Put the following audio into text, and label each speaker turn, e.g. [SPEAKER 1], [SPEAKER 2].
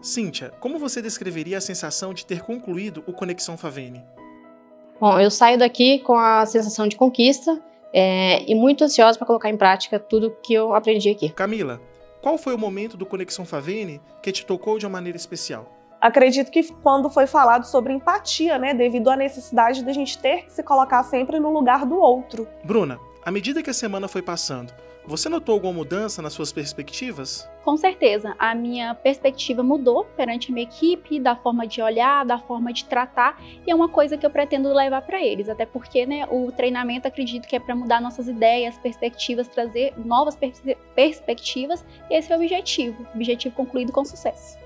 [SPEAKER 1] Cíntia, como você descreveria a sensação de ter concluído o Conexão Favene?
[SPEAKER 2] Bom, eu saio daqui com a sensação de conquista e muito ansiosa para colocar em prática tudo que eu aprendi aqui.
[SPEAKER 1] Camila, qual foi o momento do Conexão Favene que te tocou de uma maneira especial?
[SPEAKER 3] Acredito que quando foi falado sobre empatia, né, devido à necessidade de a gente ter que se colocar sempre no lugar do outro.
[SPEAKER 1] Bruna, à medida que a semana foi passando, você notou alguma mudança nas suas perspectivas?
[SPEAKER 4] Com certeza, a minha perspectiva mudou perante a minha equipe, da forma de olhar, da forma de tratar, e é uma coisa que eu pretendo levar para eles, até porque, né, o treinamento acredito que é para mudar nossas ideias, perspectivas, trazer novas perspectivas, e esse é o objetivo concluído com sucesso.